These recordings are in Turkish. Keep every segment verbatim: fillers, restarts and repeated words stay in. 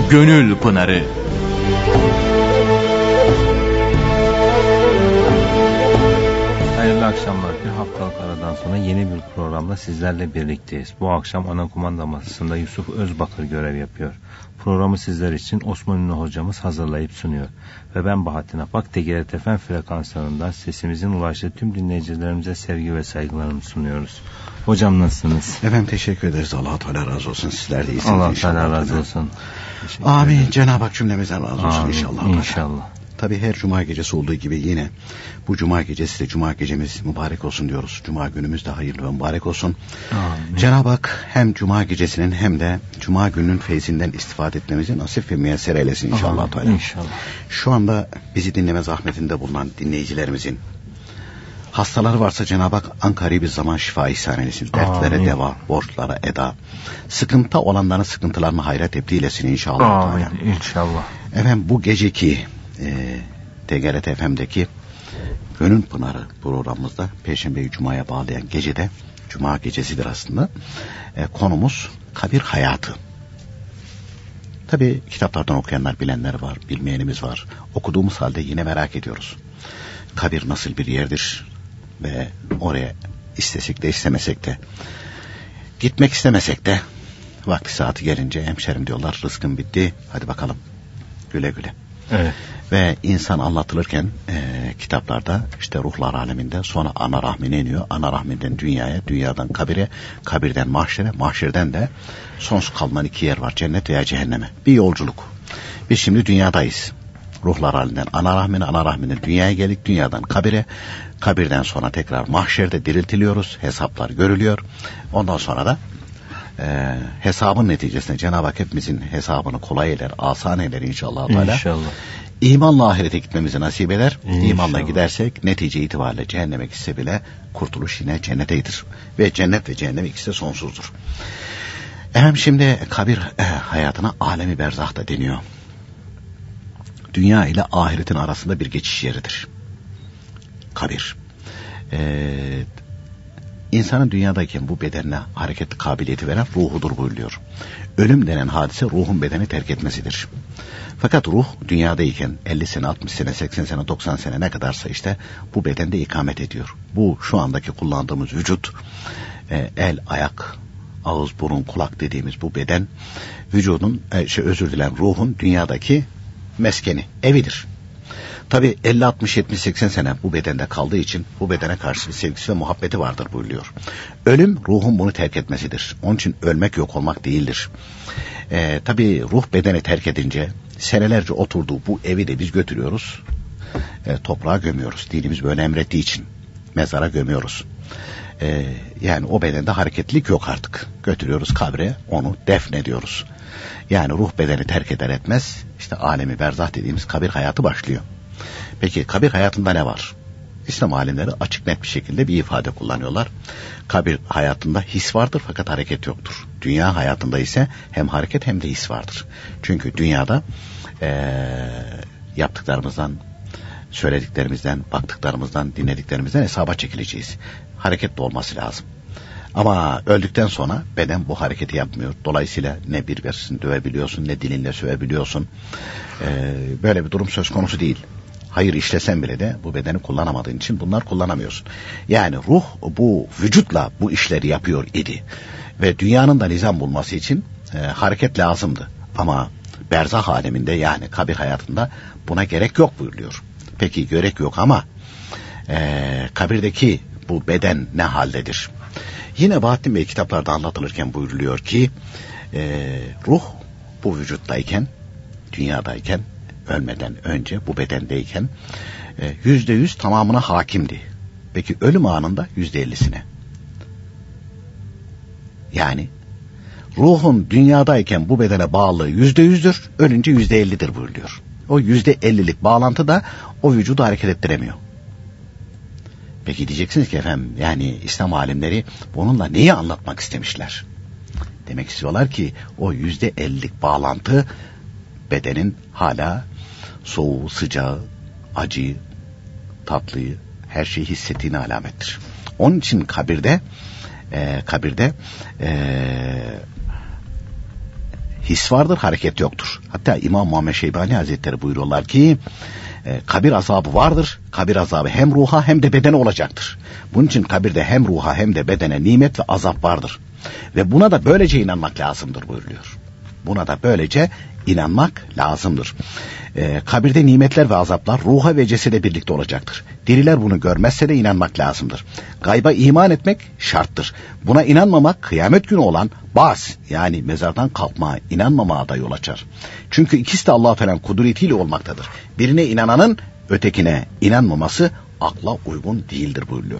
Gönül Pınarı. Hayırlı akşamlar. Bir haftalık aradan sonra yeni bir programda sizlerle birlikteyiz. Bu akşam ana kumanda masasında Yusuf Özbakır görev yapıyor. Programı sizler için Osman Ünlü hocamız hazırlayıp sunuyor. Ve ben Bahattin Apak, T G R T F M frekanslarından sesimizin ulaştığı tüm dinleyicilerimize sevgi ve saygılarımı sunuyoruz. Hocam nasılsınız? Efendim teşekkür ederiz. Allah-u Teala razı olsun. Sizler de iyisiniz Allah inşallah. Allah razı olsun. Amin. Cenab-ı Hak cümlemizden razı olsun. Amin. inşallah. İnşallah. Tabii her cuma gecesi olduğu gibi yine bu cuma gecesi de cuma gecemiz mübarek olsun diyoruz. Cuma günümüz de hayırlı ve mübarek olsun. Amin. Cenab-ı Hak hem cuma gecesinin hem de cuma gününün feyzinden istifade etmemizi nasip ve müyesser eylesin inşallah. Amin. İnşallah. Şu anda bizi dinleme zahmetinde bulunan dinleyicilerimizin hastaları varsa Cenab-ı Hak ankari bir zaman şifa ihsan eylesin. Dertlere Amin. deva, borçlara eda. Sıkıntı olanların sıkıntılarını hayra tebdil etsin inşallah. Amin. İnşallah. Efendim bu geceki e, T G R T F M'deki Gönül Pınarı programımızda Perşembeyi Cuma'ya bağlayan gecede, Cuma gecesidir aslında, e, konumuz kabir hayatı. Tabi kitaplardan okuyanlar, bilenler var, bilmeyenimiz var. Okuduğumuz halde yine merak ediyoruz. Kabir nasıl bir yerdir ve oraya istesek de istemesek de, gitmek istemesek de vakti saati gelince hemşerim diyorlar, rızkın bitti, hadi bakalım güle güle. Evet. Ve insan anlatılırken e, kitaplarda işte ruhlar aleminde, sonra ana rahmine iniyor. Ana rahminden dünyaya, dünyadan kabire, kabirden mahşere, mahşerden de sonsuz kalınan iki yer var. Cennet veya cehenneme. Bir yolculuk. Biz şimdi dünyadayız. Ruhlar halinden ana rahmine, ana rahminden dünyaya geldik. Dünyadan kabire, kabirden sonra tekrar mahşerde diriltiliyoruz. Hesaplar görülüyor. Ondan sonra da Ee, hesabın neticesinde Cenab-ı Hak hepimizin hesabını kolay eder, asan eder inşallah. İnşallah. İmanla ahirete gitmemizi nasip eder. İnşallah. İmanla gidersek netice itibariyle cehenneme gitse bile kurtuluş yine cenneteydir. Ve cennet ve cehennem ikisi de sonsuzdur. Efendim şimdi kabir e, hayatına alemi berzah da deniyor. Dünya ile ahiretin arasında bir geçiş yeridir. Kabir. Eee İnsanın dünyadayken bu bedenine hareket kabiliyeti veren ruhudur buyuruyor. Ölüm denen hadise ruhun bedeni terk etmesidir. Fakat ruh dünyadayken elli sene, altmış sene, seksen sene, doksan sene ne kadarsa işte bu bedende ikamet ediyor. Bu şu andaki kullandığımız vücut, e, el, ayak, ağız, burun, kulak dediğimiz bu beden vücudun, e, şey özür dilerim ruhun dünyadaki meskeni, evidir. Tabi elli, altmış, yetmiş, seksen sene bu bedende kaldığı için bu bedene karşı bir sevgisi ve muhabbeti vardır buyuruyor. Ölüm ruhun bunu terk etmesidir. Onun için ölmek yok olmak değildir. Ee, Tabi ruh bedeni terk edince senelerce oturduğu bu evi de biz götürüyoruz. E, toprağa gömüyoruz. Dinimiz böyle emrettiği için mezara gömüyoruz. E, yani o bedende hareketlilik yok artık. Götürüyoruz kabre, onu defnediyoruz. Yani ruh bedeni terk eder etmez işte alemi berzah dediğimiz kabir hayatı başlıyor. Peki kabir hayatında ne var? İslam alimleri açık net bir şekilde bir ifade kullanıyorlar. Kabir hayatında his vardır fakat hareket yoktur. Dünya hayatında ise hem hareket hem de his vardır. Çünkü dünyada ee, yaptıklarımızdan, söylediklerimizden, baktıklarımızdan, dinlediklerimizden hesaba çekileceğiz. Hareketli olması lazım. Ama öldükten sonra beden bu hareketi yapmıyor. Dolayısıyla ne birbirini dövebiliyorsun, ne dilinle sövebiliyorsun. Ee, böyle bir durum söz konusu değil. Hayır işlesen bile de bu bedeni kullanamadığın için bunlar kullanamıyorsun. Yani ruh bu vücutla bu işleri yapıyor idi. Ve dünyanın da nizam bulması için e, hareket lazımdı. Ama berzah aleminde yani kabir hayatında buna gerek yok buyuruyor. Peki gerek yok ama e, kabirdeki bu beden ne haldedir? Yine Bahattin Bey kitaplarda anlatılırken buyuruluyor ki e, ruh bu vücuttayken, dünyadayken, ölmeden önce bu bedendeyken yüzde yüz tamamına hakimdi. Peki ölüm anında yüzde ellisine. Yani ruhun dünyadayken bu bedene bağlılığı yüzde yüzdür, ölünce yüzde ellidir buyuruyor. O yüzde ellilik bağlantı da o vücudu hareket ettiremiyor. Peki diyeceksiniz ki efendim yani İslam alimleri bununla neyi anlatmak istemişler? Demek istiyorlar ki o yüzde ellilik bağlantı bedenin hala soğuğu, sıcağı, acıyı, tatlıyı, her şeyi hissettiğine alamettir. Onun için kabirde e, kabirde e, his vardır, hareket yoktur. Hatta İmam Muhammed Şeybani Hazretleri buyuruyorlar ki e, kabir azabı vardır. Kabir azabı hem ruha hem de bedene olacaktır. Bunun için kabirde hem ruha hem de bedene nimet ve azap vardır. Ve buna da böylece inanmak lazımdır buyuruluyor. Buna da böylece inanmak lazımdır. Ee, kabirde nimetler ve azaplar ruha ve cesede birlikte olacaktır. Diriler bunu görmezse de inanmak lazımdır. Gayba iman etmek şarttır. Buna inanmamak kıyamet günü olan bas, yani mezardan kalkmaya inanmamaya da yol açar. Çünkü ikisi de Allah-u Teala'nın kudretiyle olmaktadır. Birine inananın ötekine inanmaması akla uygun değildir buyuruyor.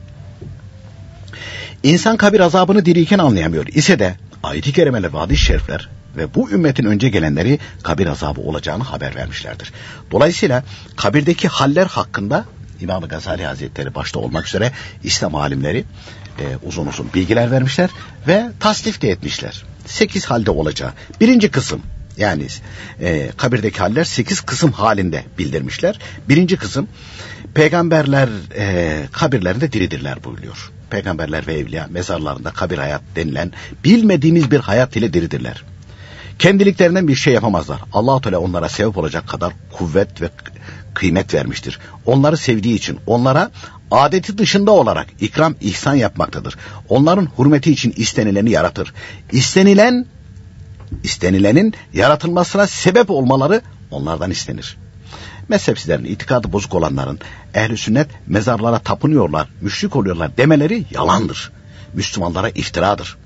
İnsan kabir azabını diriyken anlayamıyor ise de ayet-i kerimeler ve hadis-i şerifler ve bu ümmetin önce gelenleri kabir azabı olacağını haber vermişlerdir. Dolayısıyla kabirdeki haller hakkında İmam-ı Gazali Hazretleri başta olmak üzere İslam alimleri e, uzun uzun bilgiler vermişler ve tasnif de etmişler. Sekiz halde olacağı. Birinci kısım, yani e, kabirdeki haller sekiz kısım halinde bildirmişler. Birinci kısım, peygamberler e, kabirlerinde diridirler buyuruyor. Peygamberler ve evliya mezarlarında kabir hayat denilen bilmediğimiz bir hayat ile diridirler. Kendiliklerinden bir şey yapamazlar. Allah-u Teala onlara sebep olacak kadar kuvvet ve kıymet vermiştir. Onları sevdiği için onlara adeti dışında olarak ikram, ihsan yapmaktadır. Onların hürmeti için istenileni yaratır. İstenilen, istenilenin yaratılmasına sebep olmaları onlardan istenir. Mezhepsizlerin, itikadı bozuk olanların ehl-i sünnet mezarlara tapınıyorlar, müşrik oluyorlar demeleri yalandır. Müslümanlara iftiradır.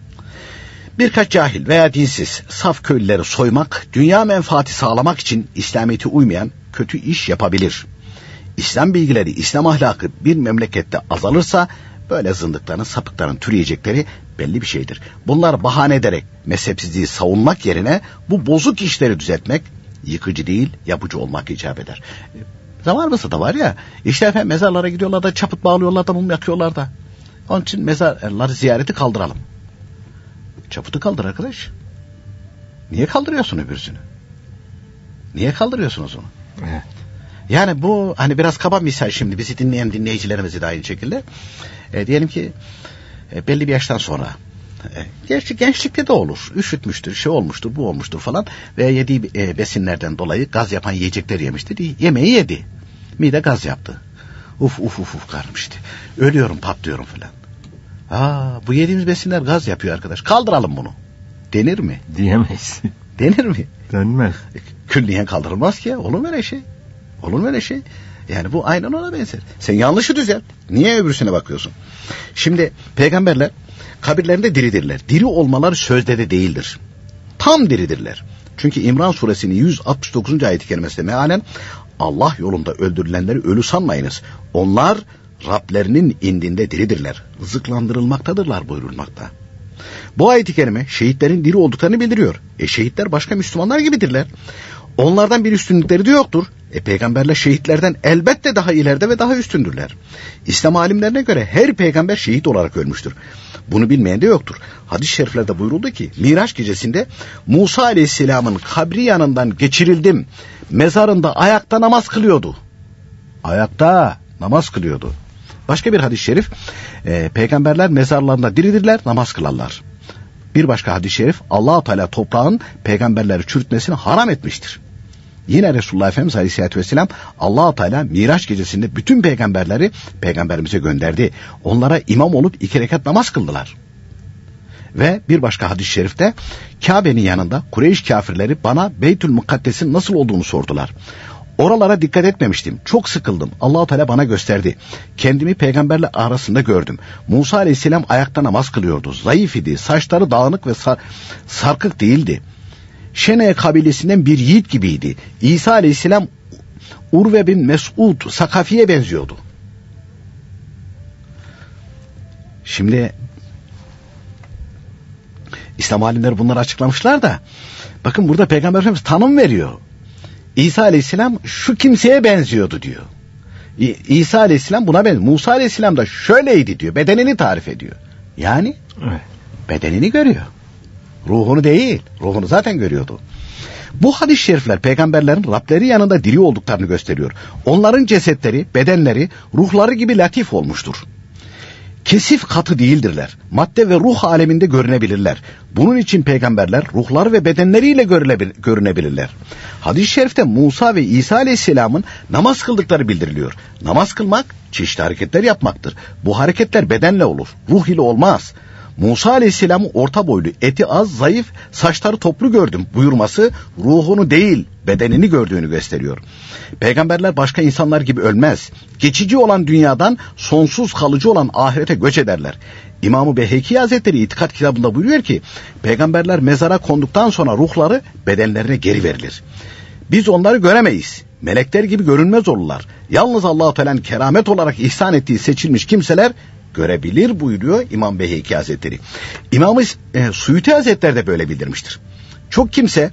Birkaç cahil veya dinsiz saf köylüleri soymak, dünya menfaati sağlamak için İslamiyet'e uymayan kötü iş yapabilir. İslam bilgileri, İslam ahlakı bir memlekette azalırsa böyle zındıkların, sapıkların türeyecekleri belli bir şeydir. Bunlar bahane ederek mezhepsizliği savunmak yerine bu bozuk işleri düzeltmek yıkıcı değil, yapıcı olmak icap eder. Zamanımızda da var ya, işte efendim mezarlara gidiyorlar da çaput bağlıyorlar da mum yakıyorlar da. Onun için mezarları ziyareti kaldıralım. Çaputu kaldır arkadaş. Niye kaldırıyorsun öbürsünü? Niye kaldırıyorsunuz onu? Evet. Yani bu hani biraz kaba misal, şimdi bizi dinleyen dinleyicilerimizi de aynı şekilde. E, diyelim ki e, belli bir yaştan sonra e, gerçi gençlikte de olur. Üşütmüştür, şey olmuştur, bu olmuştur falan. Veya yediği e, besinlerden dolayı gaz yapan yiyecekler yemiştir. Yemeği yedi. Mide gaz yaptı. Uf uf uf uf karmıştı. Ölüyorum, patlıyorum falan. Aa, bu yediğimiz besinler gaz yapıyor arkadaş. Kaldıralım bunu. Denir mi? Diyemeyiz. Denir mi? Denmez. Külliyen kaldırılmaz ki. Olur mu öyle şey? Olur mu öyle şey? Yani bu aynen ona benzer. Sen yanlışı düzelt. Niye öbürsüne bakıyorsun? Şimdi peygamberler kabirlerinde diridirler. Diri olmaları sözde de değildir. Tam diridirler. Çünkü İmran suresinin yüz altmış dokuzuncu ayet-i kerimesinde mealen Allah yolunda öldürülenleri ölü sanmayınız. Onlar Rablerinin indinde diridirler. Rızıklandırılmaktadırlar buyurulmakta. Bu ayet-i kerime şehitlerin diri olduklarını bildiriyor. E şehitler başka Müslümanlar gibidirler. Onlardan bir üstünlükleri de yoktur. E peygamberler şehitlerden elbette daha ileride ve daha üstündürler. İslam alimlerine göre her peygamber şehit olarak ölmüştür. Bunu bilmeyen de yoktur. Hadis-i şeriflerde buyuruldu ki Miraç gecesinde Musa Aleyhisselam'ın kabri yanından geçirildim. Mezarında ayakta namaz kılıyordu. Ayakta namaz kılıyordu. Başka bir hadis-i şerif, e, peygamberler mezarlarında diridirler, namaz kılarlar. Bir başka hadis-i şerif, Allah-u Teala toprağın peygamberleri çürütmesini haram etmiştir. Yine Resulullah Efendimiz Aleyhisselatü Vesselam Allah-u Teala Miraç gecesinde bütün peygamberleri peygamberimize gönderdi. Onlara imam olup iki rekat namaz kıldılar. Ve bir başka hadis-i şerifte Kabe'nin yanında Kureyş kafirleri bana Beytül Mukaddes'in nasıl olduğunu sordular. Oralara dikkat etmemiştim. Çok sıkıldım. Allah-u Teala bana gösterdi. Kendimi peygamberle arasında gördüm. Musa Aleyhisselam ayakta namaz kılıyordu. Zayıf idi. Saçları dağınık ve sar- sarkık değildi. Şene kabilesinden bir yiğit gibiydi. İsa Aleyhisselam Urve bin Mes'ud Sakafi'ye benziyordu. Şimdi İslam alimleri bunları açıklamışlar da bakın burada Peygamber Efendimiz tanım veriyor. İsa Aleyhisselam şu kimseye benziyordu diyor. İ- İsa Aleyhisselam buna benziyor. Musa Aleyhisselam da şöyleydi diyor. Bedenini tarif ediyor. Yani evet, bedenini görüyor. Ruhunu değil. Ruhunu zaten görüyordu. Bu hadis-i şerifler peygamberlerin Rableri yanında diri olduklarını gösteriyor. Onların cesetleri, bedenleri, ruhları gibi latif olmuştur. kesif katı değildirler. Madde ve ruh aleminde görünebilirler. Bunun için peygamberler ruhlar ve bedenleriyle görünebilirler. Hadis-i şerifte Musa ve İsa aleyhisselamın namaz kıldıkları bildiriliyor. Namaz kılmak çeşitli hareketler yapmaktır. Bu hareketler bedenle olur, ruh ile olmaz. Musa aleyhisselamı orta boylu, eti az, zayıf, saçları toplu gördüm buyurması ruhunu değil bedenini gördüğünü gösteriyor. Peygamberler başka insanlar gibi ölmez. Geçici olan dünyadan sonsuz kalıcı olan ahirete göç ederler. İmam-ı Beyheki Hazretleri İtikat kitabında buyuruyor ki peygamberler mezara konduktan sonra ruhları bedenlerine geri verilir. Biz onları göremeyiz. Melekler gibi görünmez olurlar. Yalnız Allah-u Teala'nın keramet olarak ihsan ettiği seçilmiş kimseler görebilir buyuruyor İmam Beyheki Hazretleri. İmam-ı e, Suyuti Hazretleri de böyle bildirmiştir. Çok kimse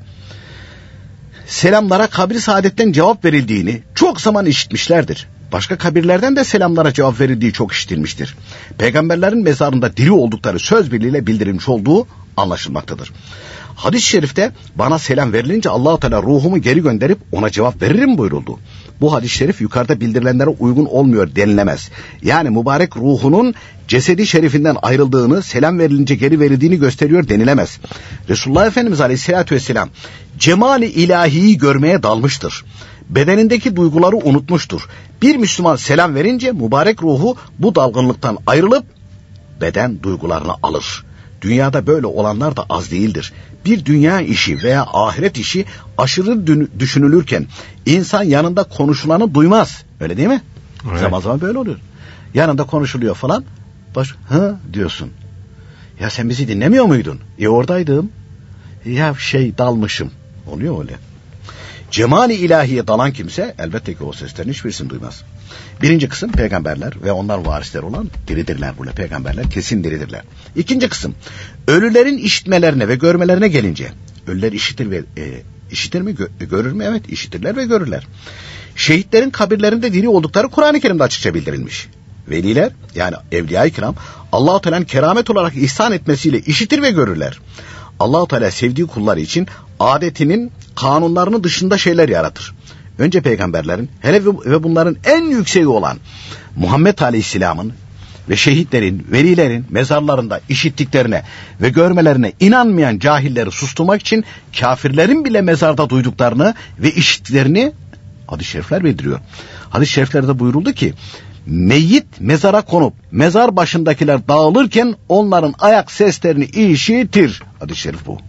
selamlara kabri saadetten cevap verildiğini çok zaman işitmişlerdir. Başka kabirlerden de selamlara cevap verildiği çok işitilmiştir. Peygamberlerin mezarında diri oldukları söz birliğiyle bildirilmiş olduğu anlaşılmaktadır. Hadis-i şerifte bana selam verilince Allah-u Teala ruhumu geri gönderip ona cevap veririm buyuruldu. Bu hadis-i şerif yukarıda bildirilenlere uygun olmuyor denilemez. Yani mübarek ruhunun cesedi şerifinden ayrıldığını, selam verilince geri verildiğini gösteriyor denilemez. Resulullah Efendimiz Aleyhisselatü Vesselam cemali ilahiyi görmeye dalmıştır. Bedenindeki duyguları unutmuştur. Bir Müslüman selam verince mübarek ruhu bu dalgınlıktan ayrılıp beden duygularını alır. Dünyada böyle olanlar da az değildir. Bir dünya işi veya ahiret işi aşırı düşünülürken insan yanında konuşulanı duymaz. Öyle değil mi? Evet. Zaman zaman böyle oluyor. Yanında konuşuluyor falan. Baş, hı diyorsun. Ya sen bizi dinlemiyor muydun? E oradaydım. Ya şey dalmışım. Oluyor öyle. Cemali ilahiye dalan kimse elbette ki o seslerin hiçbirisini duymaz. Birinci kısım peygamberler ve onların varisleri olan diridirler burada. Peygamberler kesin diridirler. İkinci kısım ölülerin işitmelerine ve görmelerine gelince ölüler işitir ve e, işitir mi gö- görür mü? Evet işitirler ve görürler. Şehitlerin kabirlerinde diri oldukları Kur'an-ı Kerim'de açıkça bildirilmiş. Veliler yani evliya-i kiram Allah-u Teala'nın keramet olarak ihsan etmesiyle işitir ve görürler. Allah-u Teala sevdiği kulları için adetinin kanunlarının dışında şeyler yaratır. Önce peygamberlerin hele ve bunların en yükseği olan Muhammed Aleyhisselam'ın ve şehitlerin, velilerin mezarlarında işittiklerine ve görmelerine inanmayan cahilleri susturmak için kafirlerin bile mezarda duyduklarını ve işittiklerini hadis-i şerifler bildiriyor. Hadis-i şeriflerde buyuruldu ki meyyit mezara konup mezar başındakiler dağılırken onların ayak seslerini işitir. Hadis-i şerif bu.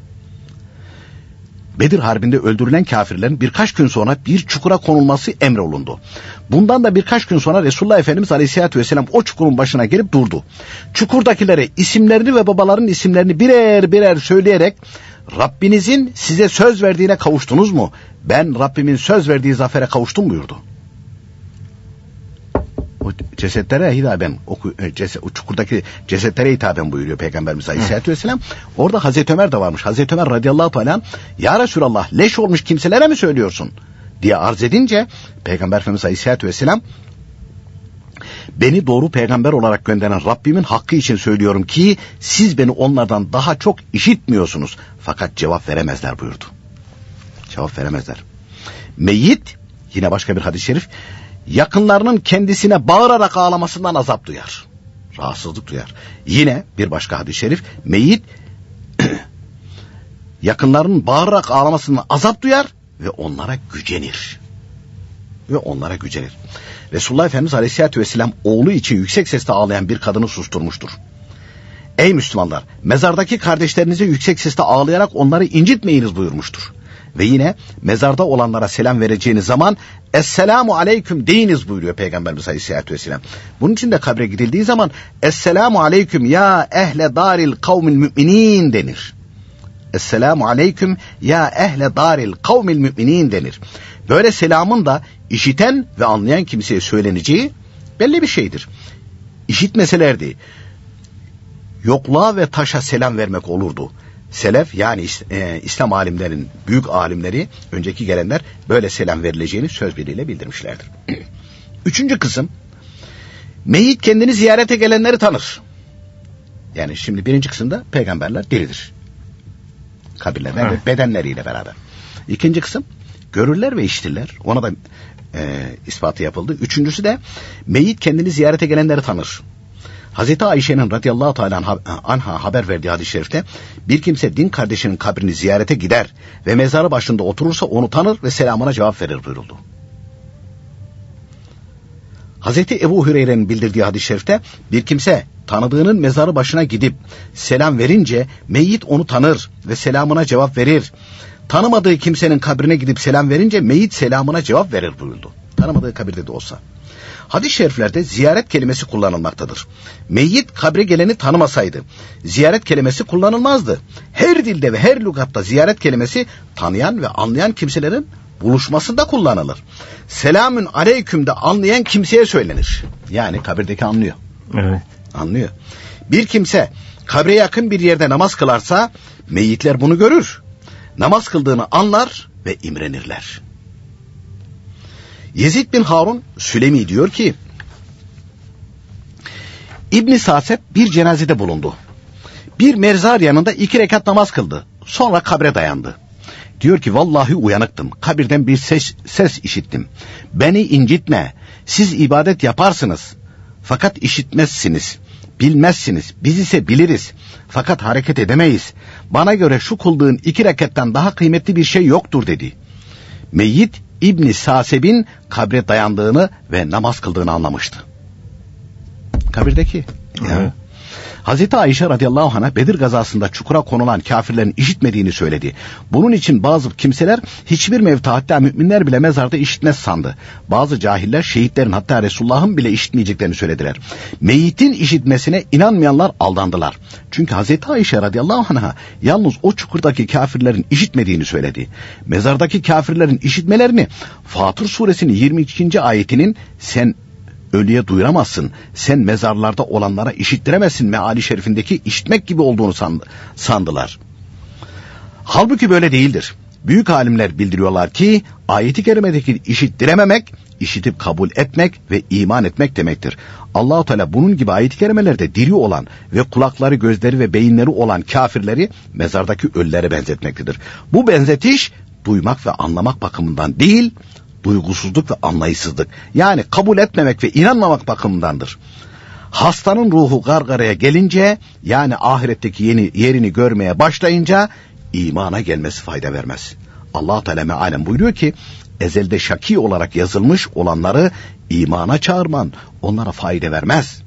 Bedir Harbi'nde öldürülen kafirlerin birkaç gün sonra bir çukura konulması emrolundu. Bundan da birkaç gün sonra Resulullah Efendimiz Aleyhisselatü Vesselam o çukurun başına gelip durdu. Çukurdakilere isimlerini ve babaların isimlerini birer birer söyleyerek Rabbinizin size söz verdiğine kavuştunuz mu? Ben Rabbimin söz verdiği zafere kavuştum buyurdu. O cesetlere hitaben, o, ceset, o çukurdaki cesetlere hitaben buyuruyor Peygamberimiz Aleyhisselatü Vesselam. Orada Hazreti Ömer de varmış. Hazreti Ömer radıyallahu anh, ya Resulallah leş olmuş kimselere mi söylüyorsun diye arz edince Peygamber Efendimiz Aleyhisselatü Vesselam beni doğru peygamber olarak gönderen Rabbimin hakkı için söylüyorum ki siz beni onlardan daha çok işitmiyorsunuz. Fakat cevap veremezler buyurdu. Cevap veremezler. Meyyit yine başka bir hadis-i şerif yakınlarının kendisine bağırarak ağlamasından azap duyar. Rahatsızlık duyar. Yine bir başka hadis-i şerif meyyit yakınlarının bağırarak ağlamasından azap duyar ve onlara gücenir. Ve onlara gücenir. Resulullah Efendimiz Aleyhisselatü Vesselam oğlu için yüksek sesle ağlayan bir kadını susturmuştur. Ey Müslümanlar, mezardaki kardeşlerinize yüksek sesle ağlayarak onları incitmeyiniz buyurmuştur. Ve yine mezarda olanlara selam vereceğiniz zaman Esselamu Aleyküm deyiniz buyuruyor Peygamberimiz Aleyhisselatü Vesselam. Bunun için de kabre gidildiği zaman Esselamu Aleyküm ya ehle daril kavmil müminin denir. Esselamu Aleyküm ya ehle daril kavmil müminin denir. Böyle selamın da işiten ve anlayan kimseye söyleneceği belli bir şeydir. İşitmeselerdi yokluğa ve taşa selam vermek olurdu. Selef yani e, İslam alimlerin büyük alimleri önceki gelenler böyle selam verileceğini söz birliğiyle bildirmişlerdir. Üçüncü kısım meyyit kendini ziyarete gelenleri tanır. Yani şimdi birinci kısımda peygamberler diridir. Kabirlerden ve bedenleriyle beraber. İkinci kısım görürler ve işitirler. Ona da e, ispatı yapıldı. Üçüncüsü de meyyit kendini ziyarete gelenleri tanır. Hazreti Ayşe'nin radıyallahu teala anha haber verdiği hadis-i şerifte bir kimse din kardeşinin kabrini ziyarete gider ve mezarı başında oturursa onu tanır ve selamına cevap verir buyuruldu. Hazreti Ebu Hüreyre'nin bildirdiği hadis-i şerifte bir kimse tanıdığının mezarı başına gidip selam verince meyyit onu tanır ve selamına cevap verir. Tanımadığı kimsenin kabrine gidip selam verince meyyit selamına cevap verir buyuruldu. Tanımadığı kabirde de olsa. Hadis-i şeriflerde ziyaret kelimesi kullanılmaktadır. Meyyit kabre geleni tanımasaydı ziyaret kelimesi kullanılmazdı. Her dilde ve her lügatta ziyaret kelimesi tanıyan ve anlayan kimselerin buluşmasında kullanılır. Selamün aleyküm de anlayan kimseye söylenir. Yani kabirdeki anlıyor. Evet. Anlıyor. Bir kimse kabre yakın bir yerde namaz kılarsa meyyitler bunu görür. Namaz kıldığını anlar ve imrenirler. Yezid bin Harun Sülemi diyor ki İbn-i Saseb bir cenazede bulundu. Bir mezar yanında iki rekat namaz kıldı. Sonra kabre dayandı. Diyor ki vallahi uyanıktım. Kabirden bir ses, ses işittim. Beni incitme. Siz ibadet yaparsınız. Fakat işitmezsiniz. Bilmezsiniz. Biz ise biliriz. Fakat hareket edemeyiz. Bana göre şu kıldığın iki rekattan daha kıymetli bir şey yoktur dedi. Meyyit İbn-i Saseb'in kabre dayandığını ve namaz kıldığını anlamıştı. Kabirdeki. Ya. Hazreti Ayşe radıyallahu anh'a Bedir gazasında çukura konulan kafirlerin işitmediğini söyledi. Bunun için bazı kimseler hiçbir mevta hatta müminler bile mezarda işitmez sandı. Bazı cahiller şehitlerin hatta Resulullah'ın bile işitmeyeceklerini söylediler. Meyyitin işitmesine inanmayanlar aldandılar. Çünkü Hazreti Ayşe radıyallahu anh'a yalnız o çukurdaki kafirlerin işitmediğini söyledi. Mezardaki kafirlerin işitmelerini Fatır suresinin yirmi ikinci ayetinin sen ölüye duyuramazsın, sen mezarlarda olanlara işittiremezsin meali şerifindeki işitmek gibi olduğunu sandılar. Halbuki böyle değildir. Büyük alimler bildiriyorlar ki ayet-i kerimedeki işittirememek, işitip kabul etmek ve iman etmek demektir. Allah-u Teala bunun gibi ayet-i kerimelerde diri olan ve kulakları, gözleri ve beyinleri olan kafirleri mezardaki ölülere benzetmektedir. Bu benzetiş duymak ve anlamak bakımından değil, duygusuzluk ve anlayışsızlık, yani kabul etmemek ve inanmamak bakımındandır. Hastanın ruhu gargaraya gelince, yani ahiretteki yeni yerini görmeye başlayınca imana gelmesi fayda vermez. Allah Teala mealen buyuruyor ki ezelde şaki olarak yazılmış olanları imana çağırman onlara fayda vermez.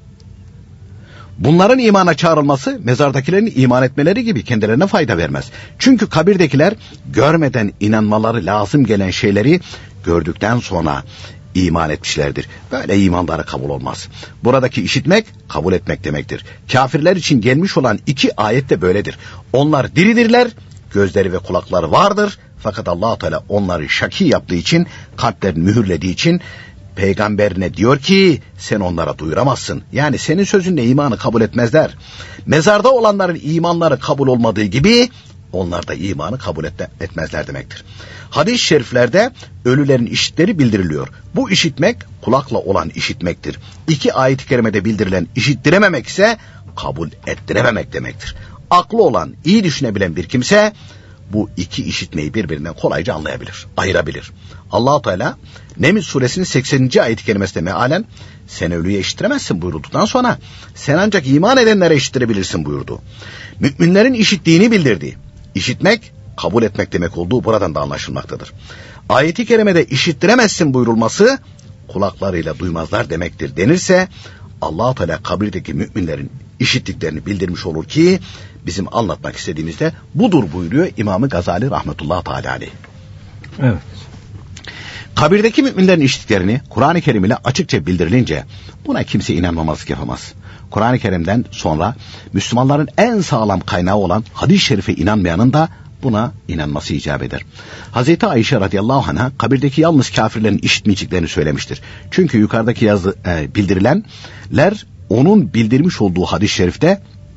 Bunların imana çağrılması mezardakilerin iman etmeleri gibi kendilerine fayda vermez. Çünkü kabirdekiler görmeden inanmaları lazım gelen şeyleri gördükten sonra iman etmişlerdir. Böyle imanları kabul olmaz. Buradaki işitmek kabul etmek demektir. Kafirler için gelmiş olan iki ayet de böyledir. Onlar diridirler, gözleri ve kulakları vardır. Fakat Allah-u Teala onları şaki yaptığı için, kalplerini mühürlediği için peygamberine diyor ki sen onlara duyuramazsın. Yani senin sözünle imanı kabul etmezler. Mezarda olanların imanları kabul olmadığı gibi onlar da imanı kabul et- etmezler demektir. Hadis-i şeriflerde ölülerin işitleri bildiriliyor. Bu işitmek kulakla olan işitmektir. İki ayet-i kerimede bildirilen işittirememek ise kabul ettirememek demektir. Aklı olan, iyi düşünebilen bir kimse bu iki işitmeyi birbirinden kolayca anlayabilir, ayırabilir. Allah-u Teala Neml suresinin sekseninci ayet-i kerimesinde mealen sen ölüye işittiremezsin buyurulduktan sonra sen ancak iman edenlere işittirebilirsin buyurdu. Müminlerin işittiğini bildirdi. İşitmek kabul etmek demek olduğu buradan da anlaşılmaktadır. Ayet-i kerimede işittiremezsin buyurulması kulaklarıyla duymazlar demektir denirse Allah-u Teala kabirdeki müminlerin işittiklerini bildirmiş olur ki bizim anlatmak istediğimizde budur buyuruyor İmam-ı Gazali rahmetullahi teala aleyh. Evet. Kabirdeki müminlerin işittiklerini Kur'an-ı Kerim ile açıkça bildirilince buna kimse inanmamazlık yapamaz. Kur'an-ı Kerim'den sonra Müslümanların en sağlam kaynağı olan hadis-i şerife inanmayanın da buna inanması icap eder. Hazreti Ayşe radıyallahu anh'a kabirdeki yalnız kafirlerin işitmeyeceklerini söylemiştir. Çünkü yukarıdaki yazı e, bildirilenler onun bildirmiş olduğu hadis-i şerifte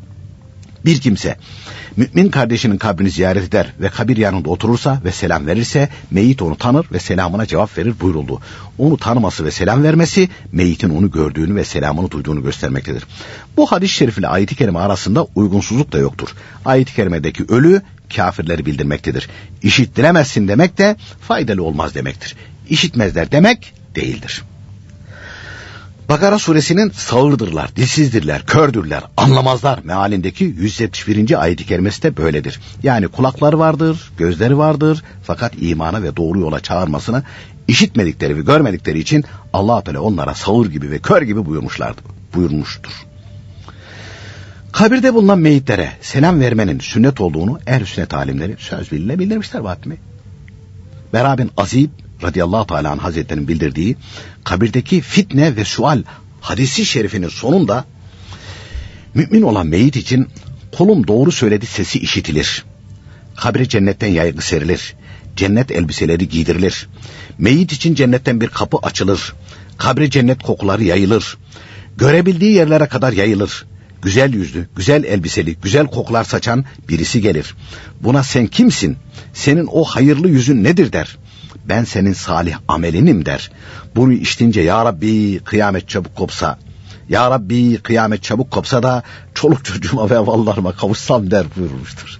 bir kimse mümin kardeşinin kabrini ziyaret eder ve kabir yanında oturursa ve selam verirse meyyit onu tanır ve selamına cevap verir buyuruldu. Onu tanıması ve selam vermesi meyyitin onu gördüğünü ve selamını duyduğunu göstermektedir. Bu hadis-i şerif ile ayet-i kerime arasında uygunsuzluk da yoktur. Ayet-i kerimedeki ölü kafirleri bildirmektedir. İşittiremezsin demek de faydalı olmaz demektir. İşitmezler demek değildir. Bakara suresinin sağırdırlar, dilsizdirler, kördürler, anlamazlar mealindeki yüz yetmiş birinci ayet-i kerimesi de böyledir. Yani kulakları vardır, gözleri vardır fakat imana ve doğru yola çağırmasını işitmedikleri ve görmedikleri için Allah Teala onlara sağır gibi ve kör gibi buyurmuşlardı, buyurmuştur. Kabirde bulunan meyitlere selam vermenin sünnet olduğunu ehl-i sünnet alimleri söz birliğiyle bildirmişler Bahattin Bey. Bera bin Azib radıyallahu teala anh hazretlerinin bildirdiği kabirdeki fitne ve sual hadisi şerifinin sonunda mümin olan meyit için kulum doğru söyledi sesi işitilir. Kabre cennetten yaygı serilir. Cennet elbiseleri giydirilir. Meyit için cennetten bir kapı açılır. Kabre cennet kokuları yayılır. Görebildiği yerlere kadar yayılır. Güzel yüzlü, güzel elbiseli, güzel kokular saçan birisi gelir. Buna sen kimsin? Senin o hayırlı yüzün nedir der. Ben senin salih amelinim der. Bunu işitince ya Rabbi kıyamet çabuk kopsa. Ya Rabbi kıyamet çabuk kopsa da çoluk çocuğuma ve vallarıma kavuşsam der buyurmuştur.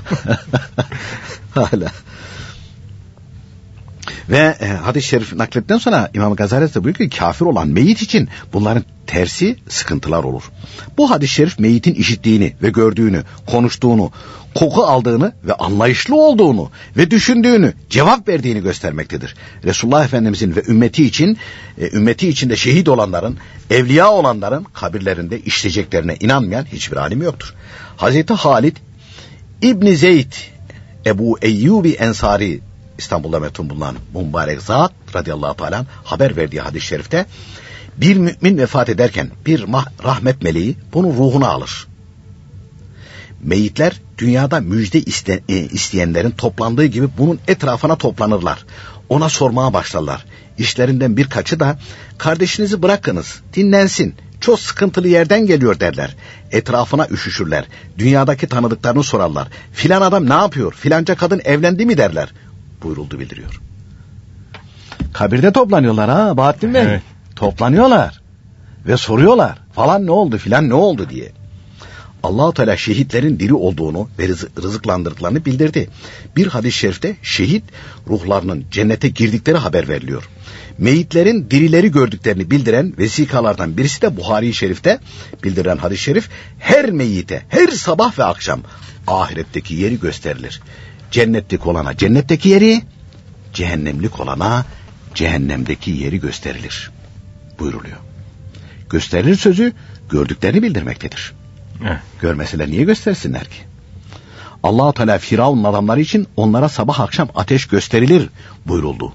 Hala. Ve e, hadis-i şerif nakletten sonra İmam Gazali de buyuruyor ki kafir olan meyit için bunların tersi sıkıntılar olur. Bu hadis-i şerif meyitin işittiğini ve gördüğünü, konuştuğunu, koku aldığını ve anlayışlı olduğunu ve düşündüğünü, cevap verdiğini göstermektedir. Resulullah Efendimizin ve ümmeti için, e, ümmeti içinde şehit olanların, evliya olanların kabirlerinde işleyeceklerine inanmayan hiçbir alim yoktur. Hazreti Halid İbn Zeyd Ebu Eyyubi Ensari İstanbul'da metun bulunan mübarek zat radıyallahu teala haber verdiği hadis-i şerifte bir mümin vefat ederken bir rahmet meleği bunun ruhunu alır. Meyitler dünyada müjde iste, e, isteyenlerin toplandığı gibi bunun etrafına toplanırlar. Ona sormaya başlarlar. İşlerinden birkaçı da kardeşinizi bırakınız, dinlensin. Çok sıkıntılı yerden geliyor derler. Etrafına üşüşürler. Dünyadaki tanıdıklarını sorarlar. Filan adam ne yapıyor? Filanca kadın evlendi mi derler. Buyuruldu bildiriyor. Kabirde toplanıyorlar ha Bahattin Bey. Evet. Toplanıyorlar ve soruyorlar falan ne oldu filan ne oldu diye. Allah-u Teala şehitlerin diri olduğunu ve rızık, rızıklandırdıklarını bildirdi. Bir hadis-i şerifte şehit ruhlarının cennete girdikleri haber veriliyor. Meyitlerin dirileri gördüklerini bildiren vesikalardan birisi de Buhari-i Şerif'te bildirilen hadis-i şerif her meyite her sabah ve akşam ahiretteki yeri gösterilir. Cennetlik olana cennetteki yeri, cehennemlik olana cehennemdeki yeri gösterilir buyruluyor. Gösterilir sözü gördüklerini bildirmektedir. Eh. Görmeseler niye göstersinler ki? Allah-u Teala Firavun'un adamları için onlara sabah akşam ateş gösterilir buyuruldu.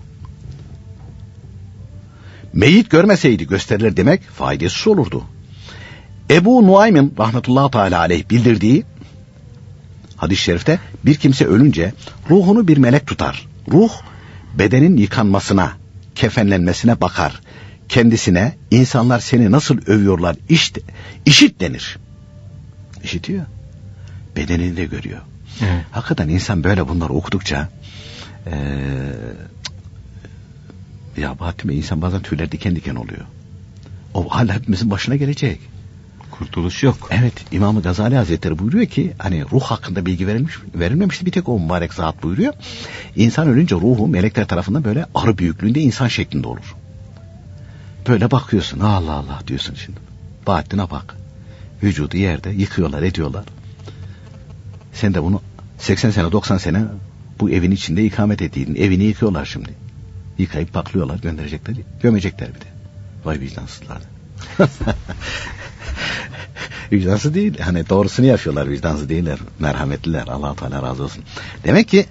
Meyit görmeseydi gösterilir demek faydasız olurdu. Ebu Nuaym'ın rahmetullahi teala aleyh bildirdiği hadis-i şerifte bir kimse ölünce ruhunu bir melek tutar. Ruh bedenin yıkanmasına, kefenlenmesine bakar. Kendisine insanlar seni nasıl övüyorlar işte, işit denir. İşitiyor. Bedenini de görüyor. Evet. Hakikaten insan böyle bunları okudukça ee, ya Bahattin Bey insan bazen tüyler diken diken oluyor. O hal hepimizin başına gelecek. Kurtuluş yok. Evet, İmam-ı Gazali Hazretleri buyuruyor ki hani ruh hakkında bilgi verilmiş, verilmemişti bir tek o mübarek zat buyuruyor. İnsan ölünce ruhu melekler tarafından böyle arı büyüklüğünde insan şeklinde olur. Böyle bakıyorsun Allah Allah diyorsun şimdi. Bahattin'e bak. Vücudu yerde yıkıyorlar ediyorlar. Sen de bunu seksen sene doksan sene bu evin içinde ikamet ettiydin. Evini yıkıyorlar şimdi. Yıkayıp paklıyorlar gönderecekler. Gömecekler bir de. Vay vicdansızlar. Vicdansız değil. Hani doğrusunu yapıyorlar. Vicdansız değiller. Merhametliler. Allah-u Teala razı olsun. Demek ki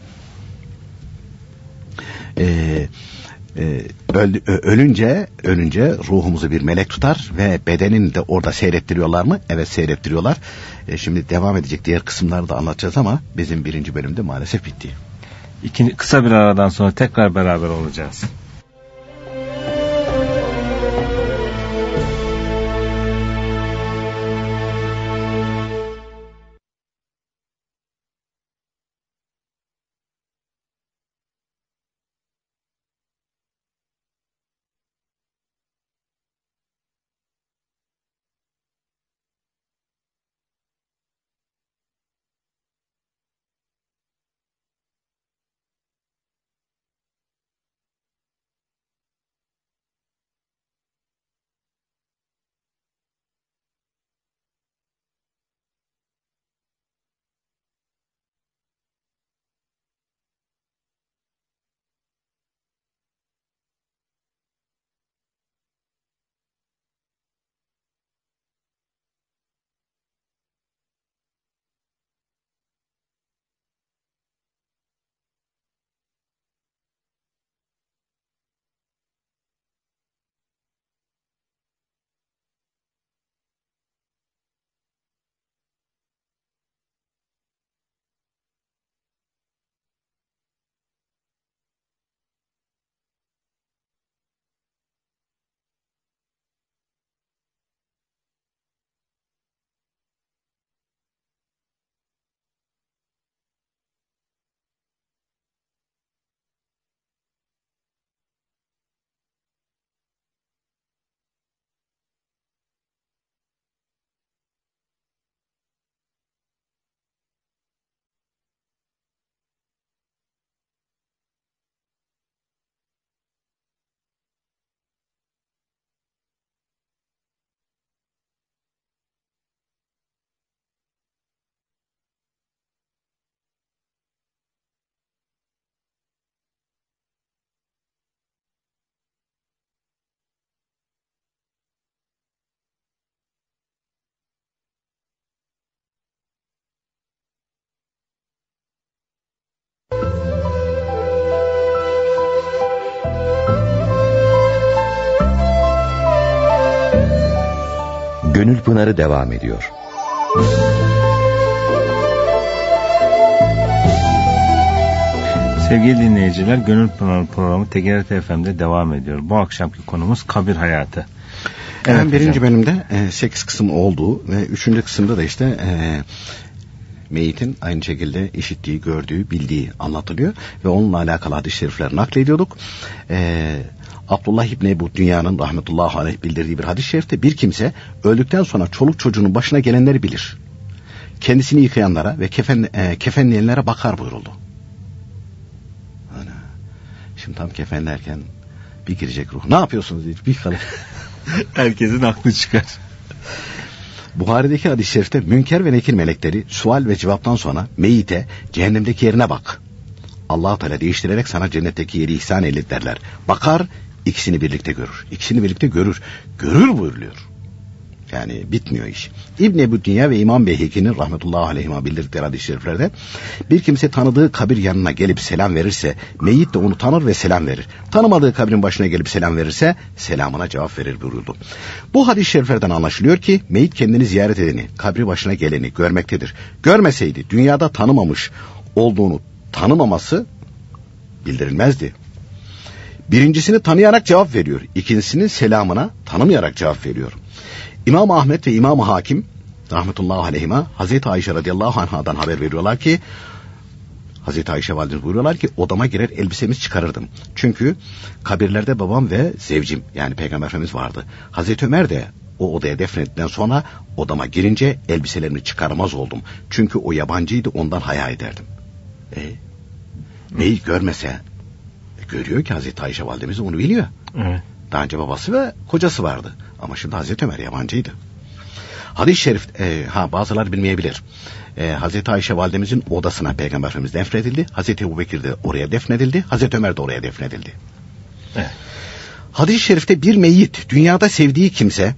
e, e, öl, ölünce ölünce ruhumuzu bir melek tutar ve bedenini de orada seyrettiriyorlar mı? Evet seyrettiriyorlar. E, şimdi devam edecek diğer kısımları da anlatacağız ama bizim birinci bölümde maalesef bitti. İkinci, kısa bir aradan sonra tekrar beraber olacağız. Gönül Pınarı devam ediyor. Sevgili dinleyiciler, Gönül Pınarı programı T G R T F M'de devam ediyor. Bu akşamki konumuz kabir hayatı. Evet, evet birinci bölümde e, sekiz kısım olduğu ve üçüncü kısımda da işte e, meyitin aynı şekilde işittiği, gördüğü, bildiği anlatılıyor ve onunla alakalı hadis-i şerifler naklediyorduk. E, Abdullah İbni Ebu Dünya'nın rahmetullahi aleyh bildirdiği bir hadis-i şerifte bir kimse öldükten sonra çoluk çocuğunun başına gelenleri bilir. Kendisini yıkayanlara ve kefen, e, kefenleyenlere bakar buyuruldu. Ana. Şimdi tam kefenlerken bir girecek ruh. Ne yapıyorsunuz diye bir kalır. Herkesin aklı çıkar. Buhari'deki hadis-i şerifte Münker ve Nekir melekleri sual ve cevaptan sonra meyite cehennemdeki yerine bak. Allah-u Teala değiştirerek sana cennetteki yeri ihsan eyle derler. Bakar, ikisini birlikte görür. İkisini birlikte görür. Görür buyuruluyor. Yani bitmiyor iş. İbn Ebu Dünya ve İmam Beyheki'nin rahmetullahi aleyhime bildirdikleri hadis-i şeriflerde bir kimse tanıdığı kabir yanına gelip selam verirse meyit de onu tanır ve selam verir. Tanımadığı kabrin başına gelip selam verirse selamına cevap verir buyuruldu. Bu hadis-i şeriflerden anlaşılıyor ki meyit kendini ziyaret edeni, kabri başına geleni görmektedir. Görmeseydi dünyada tanımamış olduğunu tanımaması bildirilmezdi. Birincisini tanıyarak cevap veriyor. İkincisinin selamına tanımayarak cevap veriyor. İmam Ahmet ve İmam Hakim rahmetullahi aleyhime Hazreti Ayşe radıyallahu anhadan haber veriyorlar ki Hazreti Ayşe validemiz buyuruyorlar ki odama girer elbisemizi çıkarırdım. Çünkü kabirlerde babam ve zevcim yani Peygamber Efendimiz vardı. Hazreti Ömer de o odaya defnedildikten sonra odama girince elbiselerimi çıkarmaz oldum. Çünkü o yabancıydı, ondan haya ederdim. E, neyi görmese görüyor ki Hazreti Ayşe validemiz onu biliyor. Evet. Daha önce babası ve kocası vardı. Ama şimdi Hazreti Ömer yabancıydı. Hadis-i şerif, e, ha bazıları bilmeyebilir. E, Hazreti Ayşe validemizin odasına Peygamber Efendimiz defnedildi. Hazreti Ebubekir de oraya defnedildi. Hazreti Ömer de oraya defnedildi. Evet. Hadis-i şerifte bir meyyit dünyada sevdiği kimse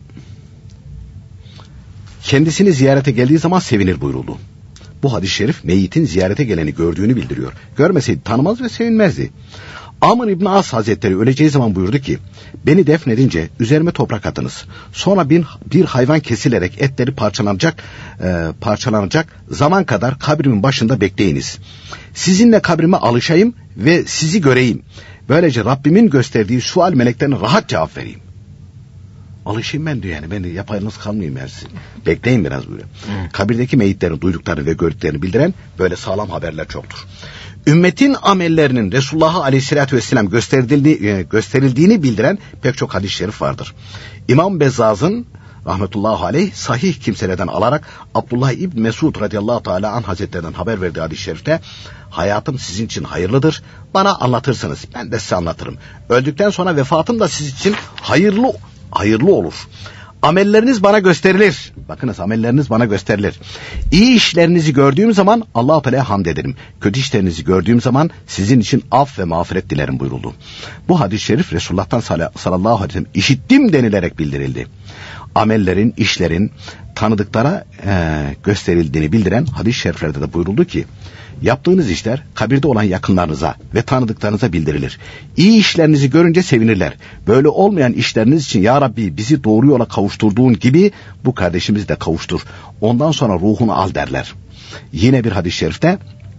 kendisini ziyarete geldiği zaman sevinir buyuruldu. Bu hadis-i şerif meyyitin ziyarete geleni gördüğünü bildiriyor. Görmeseydi tanımaz ve sevinmezdi. Amr İbni As Hazretleri öleceği zaman buyurdu ki beni defnedince üzerime toprak atınız. Sonra bir, bir hayvan kesilerek etleri parçalanacak e, parçalanacak zaman kadar kabrimin başında bekleyiniz. Sizinle kabrime alışayım ve sizi göreyim. Böylece Rabbimin gösterdiği sual meleklerine rahat cevap vereyim. Alışayım ben diyor yani. Ben de yapayalnız kalmayayım yani. Bekleyin biraz böyle. Hmm. Kabirdeki meyitlerin duyduklarını ve gördüklerini bildiren böyle sağlam haberler çoktur. Ümmetin amellerinin Resulullah'a aleyhissalatü vesselam gösterildiğini, gösterildiğini bildiren pek çok hadis-i şerif vardır. İmam Bezzaz'ın rahmetullahi aleyh sahih kimselerden alarak Abdullah İbni Mesud radıyallahu teala anh hazretlerinden haber verdiği hadis-i şerifte hayatım sizin için hayırlıdır. Bana anlatırsınız. Ben de size anlatırım. Öldükten sonra vefatım da sizin için hayırlı hayırlı olur. Amelleriniz bana gösterilir. Bakınız amelleriniz bana gösterilir. İyi işlerinizi gördüğüm zaman Allah-u Teala'ya hamd ederim. Kötü işlerinizi gördüğüm zaman sizin için af ve mağfiret dilerim buyuruldu. Bu hadis-i şerif Resulullah'tan sallallahu aleyhi ve sellem işittim denilerek bildirildi. Amellerin, işlerin tanıdıklara e, gösterildiğini bildiren hadis-i şeriflerde de buyuruldu ki yaptığınız işler kabirde olan yakınlarınıza ve tanıdıklarınıza bildirilir. İyi işlerinizi görünce sevinirler. Böyle olmayan işleriniz için ya Rabbi bizi doğru yola kavuşturduğun gibi bu kardeşimizi de kavuştur. Ondan sonra ruhunu al derler. Yine bir hadis-i şerifte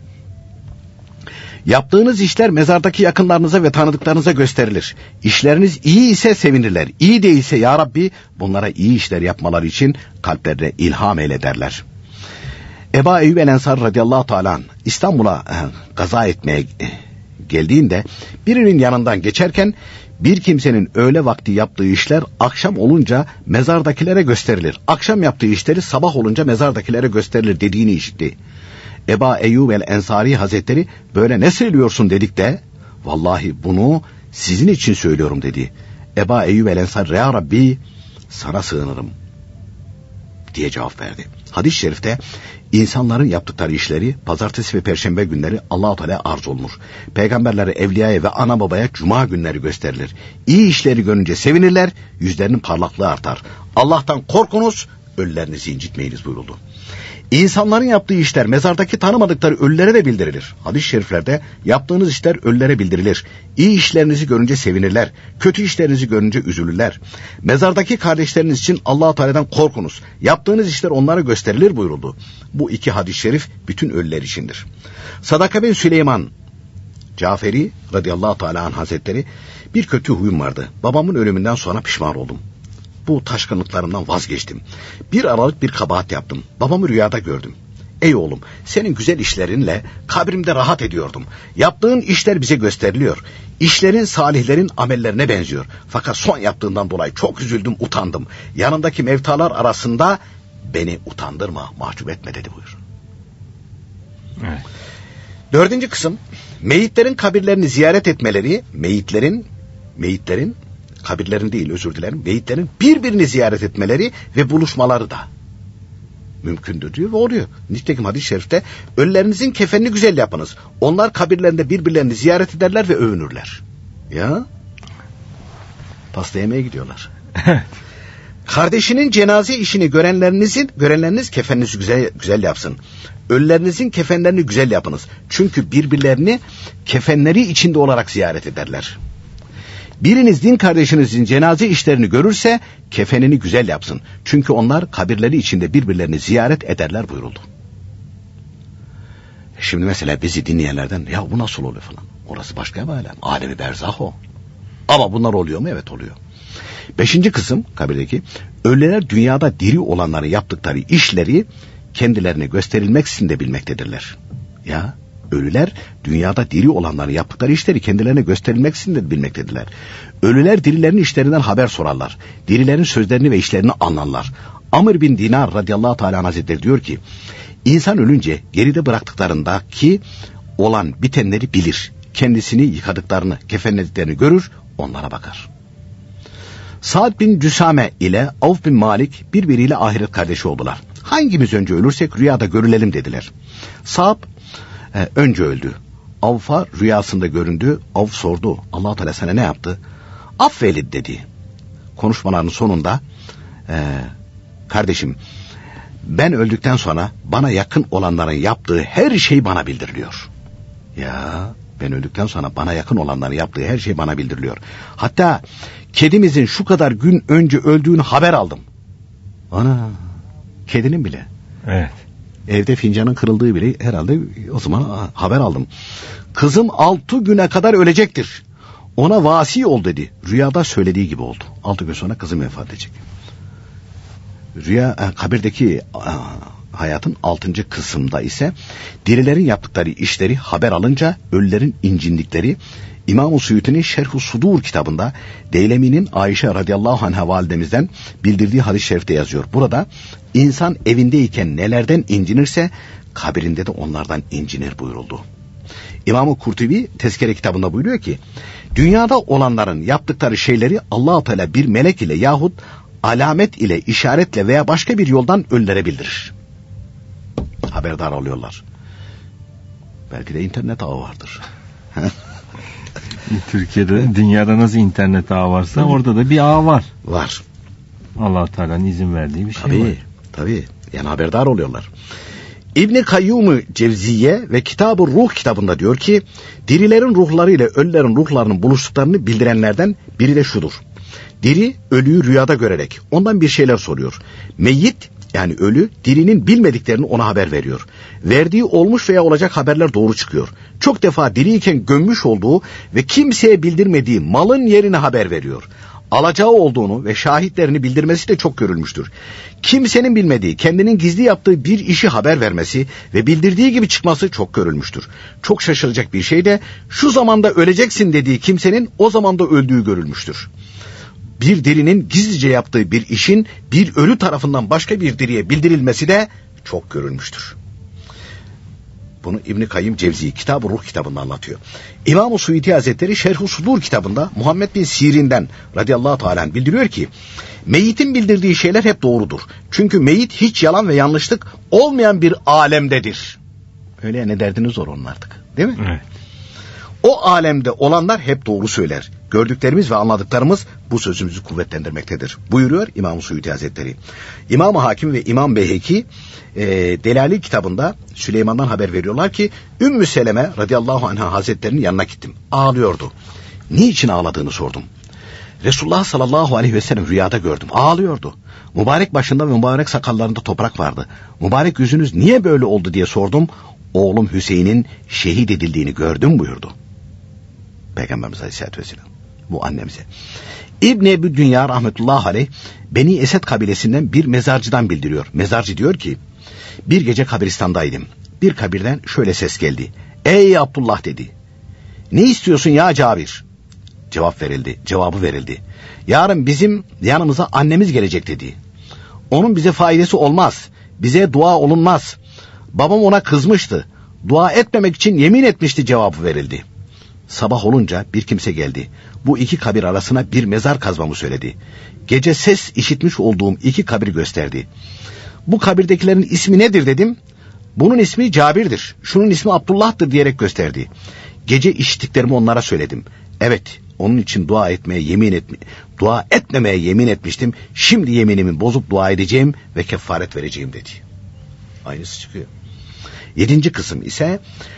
yaptığınız işler mezardaki yakınlarınıza ve tanıdıklarınıza gösterilir. İşleriniz iyi ise sevinirler. İyi değilse ya Rabbi bunlara iyi işler yapmaları için kalplerine ilham eyle derler. Ebu Eyyub el-Ensari radıyallahu teala İstanbul'a e, gaza etmeye e, geldiğinde birinin yanından geçerken bir kimsenin öğle vakti yaptığı işler akşam olunca mezardakilere gösterilir. Akşam yaptığı işleri sabah olunca mezardakilere gösterilir dediğini işitti. Ebu Eyyub el-Ensari Hazretleri böyle ne söylüyorsun dedik de vallahi bunu sizin için söylüyorum dedi. Ebu Eyyub el-Ensari ya Rabbi sana sığınırım diye cevap verdi. Hadis-i şerifte insanların yaptıkları işleri pazartesi ve perşembe günleri Allah-u Teala arz olunur. Peygamberlere, evliyaya ve ana babaya cuma günleri gösterilir. İyi işleri görünce sevinirler, yüzlerinin parlaklığı artar. Allah'tan korkunuz, ölülerinizi incitmeyiniz buyuruldu. İnsanların yaptığı işler mezardaki tanımadıkları ölülere de bildirilir. Hadis-i şeriflerde yaptığınız işler ölülere bildirilir. İyi işlerinizi görünce sevinirler. Kötü işlerinizi görünce üzülürler. Mezardaki kardeşleriniz için Allah-u Teala'dan korkunuz. Yaptığınız işler onlara gösterilir buyuruldu. Bu iki hadis-i şerif bütün ölüler içindir. Sadaka bin Süleyman Caferi radıyallahu teala anh hazretleri, bir kötü huyum vardı. Babamın ölümünden sonra pişman oldum. Bu taşkınlıklarımdan vazgeçtim. Bir aralık bir kabahat yaptım. Babamı rüyada gördüm. Ey oğlum, senin güzel işlerinle kabrimde rahat ediyordum. Yaptığın işler bize gösteriliyor. İşlerin salihlerin amellerine benziyor. Fakat son yaptığından dolayı çok üzüldüm, utandım. Yanındaki mevtalar arasında beni utandırma, mahcup etme dedi buyur. Evet. Dördüncü kısım, meyitlerin kabirlerini ziyaret etmeleri, meyitlerin, meyitlerin, kabirlerin değil özür dilerim, meyitlerin birbirini ziyaret etmeleri ve buluşmaları da mümkündür diyor ve oluyor. Nitekim hadis-i şerifte ölülerinizin kefenini güzel yapınız. Onlar kabirlerinde birbirlerini ziyaret ederler ve övünürler. Ya, pasta yemeye gidiyorlar. Kardeşinin cenaze işini görenlerinizin, görenleriniz kefeninizi güzel, güzel yapsın. Ölülerinizin kefenlerini güzel yapınız. Çünkü birbirlerini kefenleri içinde olarak ziyaret ederler. Biriniz din kardeşinizin cenaze işlerini görürse kefenini güzel yapsın. Çünkü onlar kabirleri içinde birbirlerini ziyaret ederler buyuruldu. Şimdi mesela bizi dinleyenlerden ya bu nasıl oluyor falan. Orası başka bir alem. Alemi berzah o. Ama bunlar oluyor mu? Evet oluyor. Beşinci kısım kabirdeki ölüler dünyada diri olanların yaptıkları işleri kendilerine gösterilmeksizin de bilmektedirler. Ya ölüler dünyada diri olanların yaptıkları işleri kendilerine gösterilmeksizin de bilmektedirler. Ölüler dirilerin işlerinden haber sorarlar. Dirilerin sözlerini ve işlerini anlarlar. Amr bin Dinar radıyallahu teala hazretleri diyor ki, insan ölünce geride bıraktıklarındaki olan bitenleri bilir. Kendisini yıkadıklarını, kefenlediklerini görür, onlara bakar. Sa'd bin Cüsame ile Avf bin Malik birbiriyle ahiret kardeşi oldular. Hangimiz önce ölürsek rüyada görülelim dediler. Sa'd e, önce öldü. Avf'a rüyasında göründü. Avf sordu. Allah-u Teala sana ne yaptı? Affeyli dedi. Konuşmalarının sonunda e, kardeşim ben öldükten sonra bana yakın olanların yaptığı her şey bana bildiriliyor. Ya ben öldükten sonra bana yakın olanların yaptığı her şey bana bildiriliyor. Hatta kedimizin şu kadar gün önce öldüğünü haber aldım. Ana, kedinin bile. Evet. Evde fincanın kırıldığı bile herhalde o zaman haber aldım. Kızım altı güne kadar ölecektir. Ona vasi ol dedi. Rüyada söylediği gibi oldu. Altı gün sonra kızım vefat edecek. Rüya e, kabirdeki e, hayatın altıncı kısımda ise dirilerin yaptıkları işleri haber alınca ölülerin incindikleri İmam-ı Suyuti'nin Şerh-u Sudur kitabında Deylemi'nin Ayşe radıyallahu anha validemizden bildirdiği hadis-i şerifte yazıyor. Burada insan evindeyken nelerden incinirse kabirinde de onlardan incinir buyuruldu. İmam-ı Kurtubi Tezkere kitabında buyuruyor ki dünyada olanların yaptıkları şeyleri Allah-u Teala bir melek ile yahut alamet ile, işaretle veya başka bir yoldan ölülere bildirir. Haberdar oluyorlar. Belki de internet ağı vardır. Türkiye'de, dünyada nasıl internet ağı varsa orada da bir ağ var. Var. Allah-u Teala'nın izin verdiği bir şey tabii, var. Tabii. Yani haberdar oluyorlar. İbn-i Kayyum-u Cevziye ve Kitab-ı Ruh kitabında diyor ki dirilerin ruhları ile ölülerin ruhlarının buluştuklarını bildirenlerden biri de şudur. Diri ölüyü rüyada görerek ondan bir şeyler soruyor. Meyyit yani ölü dirinin bilmediklerini ona haber veriyor. Verdiği olmuş veya olacak haberler doğru çıkıyor. Çok defa diriyken gömmüş olduğu ve kimseye bildirmediği malın yerine haber veriyor. Alacağı olduğunu ve şahitlerini bildirmesi de çok görülmüştür. Kimsenin bilmediği, kendinin gizli yaptığı bir işi haber vermesi ve bildirdiği gibi çıkması çok görülmüştür. Çok şaşılacak bir şey de şu zamanda öleceksin dediği kimsenin o zamanda öldüğü görülmüştür. Bir dirinin gizlice yaptığı bir işin bir ölü tarafından başka bir diriye bildirilmesi de çok görülmüştür. Bunu İbn-i Kayyum Cevzi Kitab-ı Ruh kitabında anlatıyor. İmam-ı Suyuti Hazretleri Şerh-u Sudur kitabında Muhammed bin Sirin'den radıyallahu teala bildiriyor ki meyitin bildirdiği şeyler hep doğrudur. Çünkü meyit hiç yalan ve yanlışlık olmayan bir alemdedir. Öyle ya, ne derdiniz zor onun artık, değil mi? Evet. O alemde olanlar hep doğru söyler. Gördüklerimiz ve anladıklarımız bu sözümüzü kuvvetlendirmektedir. Buyuruyor İmam-ı Suyuti Hazretleri. İmam-ı Hakim ve İmam Beyheki e, Delalil kitabında Süleyman'dan haber veriyorlar ki Ümmü Seleme radıyallahu anha Hazretlerinin yanına gittim. Ağlıyordu. Niçin ağladığını sordum. Resulullah sallallahu aleyhi ve sellem rüyada gördüm. Ağlıyordu. Mübarek başında ve mübarek sakallarında toprak vardı. Mübarek yüzünüz niye böyle oldu diye sordum. Oğlum Hüseyin'in şehit edildiğini gördüm buyurdu. Peygamberimiz Aleyhisselatü Vesselam. Bu annemize. İbn Ebu Dünya rahmetullahi aleyh Beni Esed kabilesinden bir mezarcıdan bildiriyor. Mezarcı diyor ki bir gece kabristandaydım. Bir kabirden şöyle ses geldi. Ey Abdullah dedi. Ne istiyorsun ya Cabir? Cevap verildi. Cevabı verildi. Yarın bizim yanımıza annemiz gelecek dedi. Onun bize faydası olmaz. Bize dua olunmaz. Babam ona kızmıştı. Dua etmemek için yemin etmişti cevabı verildi. Sabah olunca bir kimse geldi. Bu iki kabir arasına bir mezar kazmamı söyledi. Gece ses işitmiş olduğum iki kabir gösterdi. Bu kabirdekilerin ismi nedir dedim. Bunun ismi Cabir'dir. Şunun ismi Abdullah'tır diyerek gösterdi. Gece işittiklerimi onlara söyledim. Evet, onun için dua etmeye yemin etme, dua etmemeye yemin etmiştim. Şimdi yeminimi bozup dua edeceğim ve kefaret vereceğim dedi. Aynısı çıkıyor. Yedinci kısım ise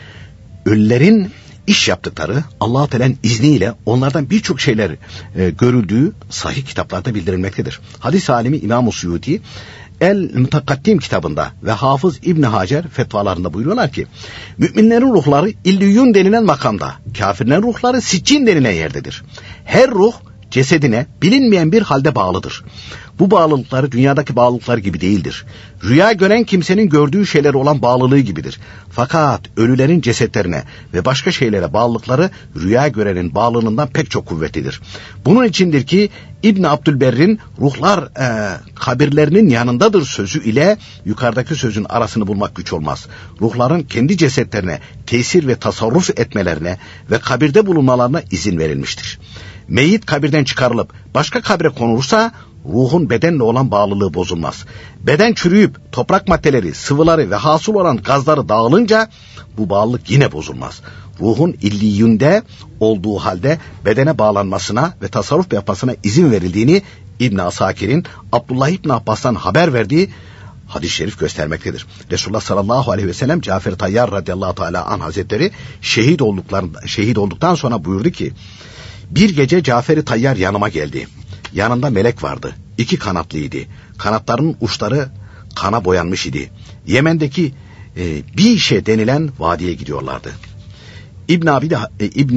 ölülerin iş yaptıkları Allah-u Teala'nın izniyle onlardan birçok şeyler e, görüldüğü sahih kitaplarda bildirilmektedir. Hadis alimi İmam-ı Suyuti El-Mutakaddim kitabında ve Hafız İbn Hacer fetvalarında buyuruyorlar ki müminlerin ruhları İlliyun denilen makamda, kafirlerin ruhları Siccin denilen yerdedir. Her ruh cesedine bilinmeyen bir halde bağlıdır. Bu bağlılıkları dünyadaki bağlılıklar gibi değildir. Rüya gören kimsenin gördüğü şeyler olan bağlılığı gibidir. Fakat ölülerin cesetlerine ve başka şeylere bağlılıkları rüya görenin bağlılığından pek çok kuvvetlidir. Bunun içindir ki İbn Abdülberr'in ruhlar e, kabirlerinin yanındadır sözü ile yukarıdaki sözün arasını bulmak güç olmaz. Ruhların kendi cesetlerine tesir ve tasarruf etmelerine ve kabirde bulunmalarına izin verilmiştir. Meyyit kabirden çıkarılıp başka kabre konulursa ruhun bedenle olan bağlılığı bozulmaz. Beden çürüyüp toprak maddeleri, sıvıları ve hasıl olan gazları dağılınca bu bağlılık yine bozulmaz. Ruhun illiyünde olduğu halde bedene bağlanmasına ve tasarruf yapmasına izin verildiğini İbn Asakir'in Abdullah İbn Abbas'tan haber verdiği hadis-i şerif göstermektedir. Resulullah sallallahu aleyhi ve sellem Cafer Tayyar radıyallahu teala anh hazretleri şehit olduklarında şehit olduktan sonra buyurdu ki bir gece Cafer-i Tayyar yanıma geldi. Yanında melek vardı. İki kanatlıydı. Kanatlarının uçları kana boyanmış idi. Yemen'deki e, Bişe denilen vadiye gidiyorlardı. İbn Abi de e, İbn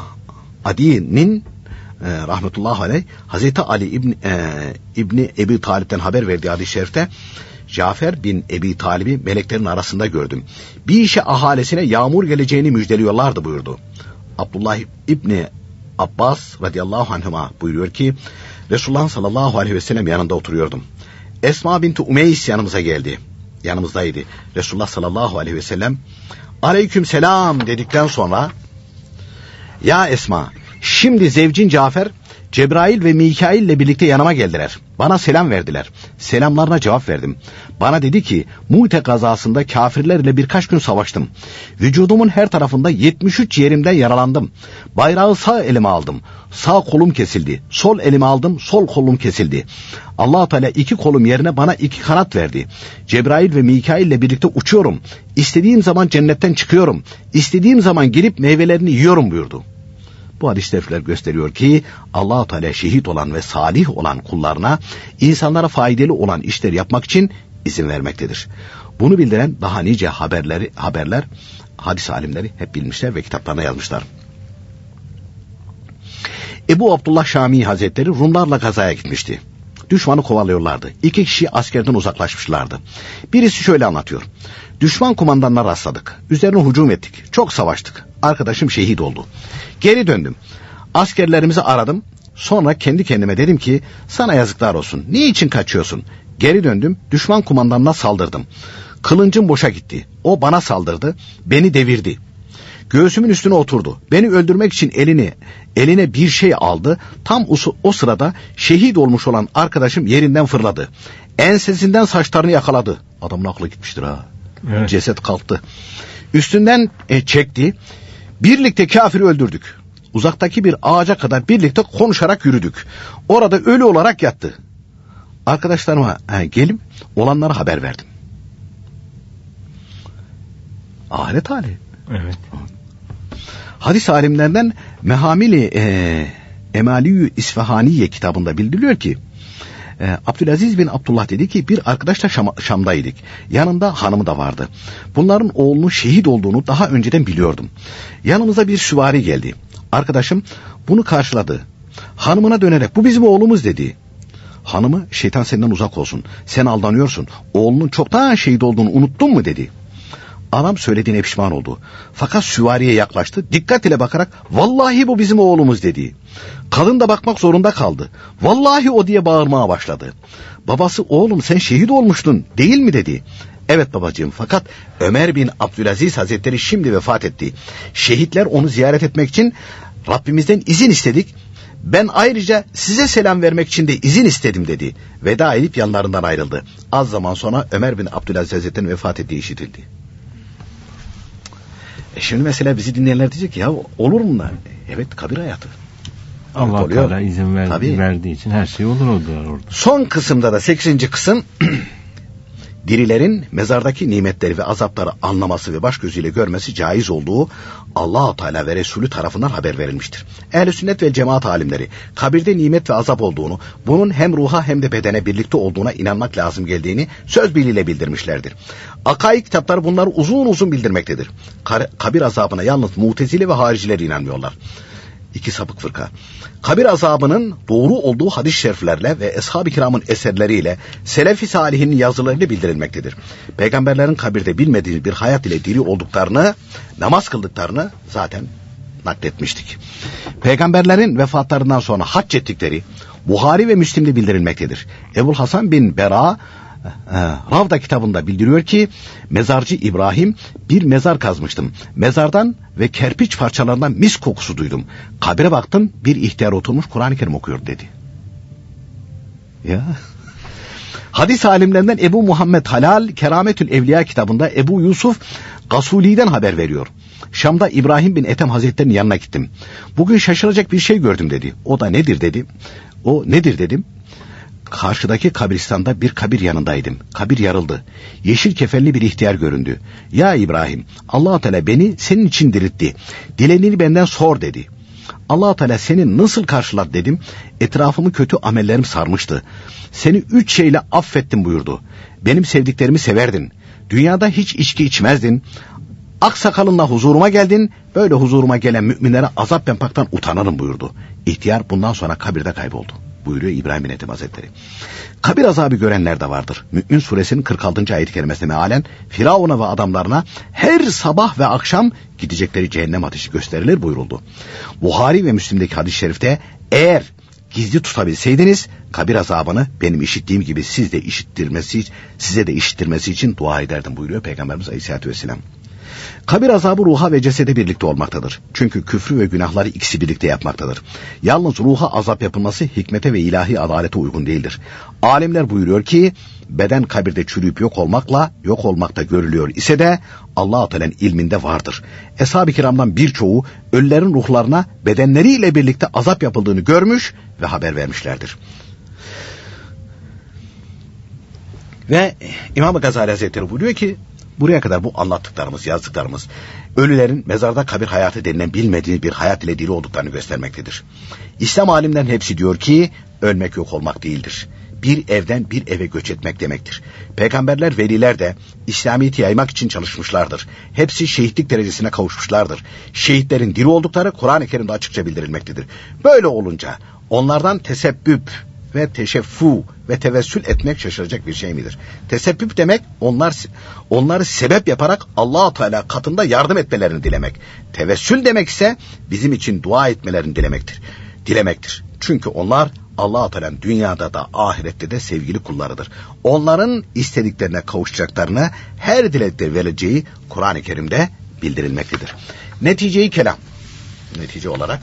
Adi'nin e, rahmetullahi aleyh Hazreti Ali İbn e, İbni Ebi Talip'ten haber verdiği hadis-i şerifte Cafer bin Ebi Talib'i meleklerin arasında gördüm. Bişe ahalisine yağmur geleceğini müjdeliyorlardı buyurdu. Abdullah İbni Abbas radıyallahu anhuma buyuruyor ki Resulullah sallallahu aleyhi ve sellem yanında oturuyordum. Esma binti Umeys yanımıza geldi. Yanımızdaydı. Resulullah sallallahu aleyhi ve sellem aleyküm selam dedikten sonra ya Esma şimdi zevcin Cafer Cebrail ve Mikail ile birlikte yanıma geldiler. Bana selam verdiler. Selamlarına cevap verdim. Bana dedi ki Mu'te kazasında kafirlerle birkaç gün savaştım. Vücudumun her tarafında yetmiş üç yerimden yaralandım. Bayrağı sağ elime aldım. Sağ kolum kesildi. Sol elime aldım. Sol kolum kesildi. Allah-u Teala iki kolum yerine bana iki kanat verdi. Cebrail ve Mikail ile birlikte uçuyorum. İstediğim zaman cennetten çıkıyorum. İstediğim zaman gelip meyvelerini yiyorum buyurdu. Bu hadis-i şerifler gösteriyor ki Allah-u Teala şehit olan ve salih olan kullarına insanlara faydalı olan işler yapmak için izin vermektedir. Bunu bildiren daha nice haberleri, haberler hadis alimleri hep bilmişler ve kitaplarına yazmışlar. Ebu Abdullah Şamî Hazretleri Rumlarla gazaya gitmişti. Düşmanı kovalıyorlardı. İki kişi askerden uzaklaşmışlardı. Birisi şöyle anlatıyor. Düşman kumandanına rastladık. Üzerine hücum ettik. Çok savaştık. Arkadaşım şehit oldu. Geri döndüm. Askerlerimizi aradım. Sonra kendi kendime dedim ki sana yazıklar olsun. Niçin kaçıyorsun? Geri döndüm. Düşman kumandanına saldırdım. Kılıncım boşa gitti. O bana saldırdı. Beni devirdi. Göğsümün üstüne oturdu. Beni öldürmek için elini eline bir şey aldı. Tam o, o sırada şehit olmuş olan arkadaşım yerinden fırladı. Ensesinden saçlarını yakaladı. Adamın aklı gitmiştir ha. Evet. Ceset kalktı. Üstünden e, çekti. Birlikte kafiri öldürdük. Uzaktaki bir ağaca kadar birlikte konuşarak yürüdük. Orada ölü olarak yattı. Arkadaşlarıma he, gelip olanlara haber verdim. Ahiret hali. Evet. Hadis alimlerinden Mehamili e, Emaliyyü İsfahaniye kitabında bildiriliyor ki e, Abdülaziz bin Abdullah dedi ki bir arkadaşla Şam, Şam'daydık. Yanında hanımı da vardı. Bunların oğlunun şehit olduğunu daha önceden biliyordum. Yanımıza bir süvari geldi. Arkadaşım bunu karşıladı. Hanımına dönerek bu bizim oğlumuz dedi. Hanımı şeytan senden uzak olsun. Sen aldanıyorsun. Oğlunun çoktan şehit olduğunu unuttun mu dedi. Adam söylediğine pişman oldu. Fakat süvariye yaklaştı. Dikkat ile bakarak vallahi bu bizim oğlumuz dedi. Kadın da bakmak zorunda kaldı. Vallahi o diye bağırmaya başladı. Babası oğlum sen şehit olmuştun değil mi dedi. Evet babacığım fakat Ömer bin Abdülaziz Hazretleri şimdi vefat etti. Şehitler onu ziyaret etmek için Rabbimizden izin istedik. Ben ayrıca size selam vermek için de izin istedim dedi. Veda edip yanlarından ayrıldı. Az zaman sonra Ömer bin Abdülaziz Hazretleri'nin vefat ettiği işitildi. E şimdi mesela bizi dinleyenler diyecek ki ya olur mu lan? Evet kabir hayatı. Allah Teala izin ver, verdiği için her şey olur orada. Son kısımda da sekizinci kısım dirilerin mezardaki nimetleri ve azapları anlaması ve baş gözüyle görmesi caiz olduğu Allah-u Teala ve Resulü tarafından haber verilmiştir. Ehl-i sünnet ve cemaat alimleri kabirde nimet ve azap olduğunu, bunun hem ruha hem de bedene birlikte olduğuna inanmak lazım geldiğini söz birliğiyle bildirmişlerdir. Akaid kitapları bunları uzun uzun bildirmektedir. Kabir azabına yalnız Mutezile ve hariciler inanmıyorlar. İki sapık fırka. Kabir azabının doğru olduğu hadis-i şeriflerle ve Eshab-ı Kiram'ın eserleriyle Selef-i Salihinin yazılarıyla bildirilmektedir. Peygamberlerin kabirde bilmediği bir hayat ile diri olduklarını, namaz kıldıklarını zaten nakletmiştik. Peygamberlerin vefatlarından sonra hac ettikleri Buhari ve Müslim'de bildirilmektedir. Ebu Hasan bin Bera Ravda kitabında bildiriyor ki mezarcı İbrahim bir mezar kazmıştım. Mezardan ve kerpiç parçalarından mis kokusu duydum. Kabire baktım bir ihtiyar oturmuş Kur'an-ı Kerim okuyor dedi. Ya. Hadis alimlerinden Ebu Muhammed Halal Kerametül Evliya kitabında Ebu Yusuf Gasuli'den haber veriyor. Şam'da İbrahim bin Ethem Hazretleri'nin yanına gittim. Bugün şaşıracak bir şey gördüm dedi. O da nedir dedi. O nedir dedim. Karşıdaki kabristanda bir kabir yanındaydım. Kabir yarıldı. Yeşil kefenli bir ihtiyar göründü. Ya İbrahim, Allah-u Teala beni senin için diriltti. Dilenini benden sor dedi. Allah-u Teala seni nasıl karşıladı dedim. Etrafımı kötü amellerim sarmıştı. Seni üç şeyle affettim buyurdu. Benim sevdiklerimi severdin. Dünyada hiç içki içmezdin. Ak sakalınla huzuruma geldin. Böyle huzuruma gelen müminlere azap yapmaktan utanırım buyurdu. İhtiyar bundan sonra kabirde kayboldu. Buyuruyor İbrahim bin Ethem Hazretleri. Kabir azabı görenler de vardır. Mü'min suresinin kırk altıncı ayet-i kerimesine mealen Firavun'a ve adamlarına her sabah ve akşam gidecekleri cehennem ateşi gösterilir buyuruldu. Buhari ve Müslim'deki hadis-i şerifte eğer gizli tutabilseydiniz kabir azabını benim işittiğim gibi siz de işittirmesi, size de işittirmesi için dua ederdim buyuruyor Peygamberimiz Aleyhisselatü Vesselam. Kabir azabı ruha ve cesede birlikte olmaktadır. Çünkü küfrü ve günahları ikisi birlikte yapmaktadır. Yalnız ruha azap yapılması hikmete ve ilahi adalete uygun değildir. Alimler buyuruyor ki beden kabirde çürüyüp yok olmakla yok olmakta görülüyor ise de Allah-u Teala'nın ilminde vardır. Eshab-ı Kiram'dan birçoğu ölülerin ruhlarına bedenleriyle birlikte azap yapıldığını görmüş ve haber vermişlerdir. Ve İmam-ı Gazali Hazretleri buyuruyor ki buraya kadar bu anlattıklarımız, yazdıklarımız ölülerin mezarda kabir hayatı denilen bilmediği bir hayat ile diri olduklarını göstermektedir. İslam alimlerinin hepsi diyor ki ölmek yok olmak değildir. Bir evden bir eve göç etmek demektir. Peygamberler, veliler de İslamiyet'i yaymak için çalışmışlardır. Hepsi şehitlik derecesine kavuşmuşlardır. Şehitlerin diri oldukları Kur'an-ı Kerim'de açıkça bildirilmektedir. Böyle olunca onlardan tesebbüp ve teşeffu ve tevessül etmek şaşıracak bir şey midir? Tesebbüp demek onlar onları sebep yaparak Allah-u Teala katında yardım etmelerini dilemek. Tevessül demek ise bizim için dua etmelerini dilemektir. Dilemektir. Çünkü onlar Allah-u Teala'nın dünyada da ahirette de sevgili kullarıdır. Onların istediklerine kavuşacaklarını her dilekte vereceği Kur'an-ı Kerim'de bildirilmektedir. Netice-i kelam. Netice olarak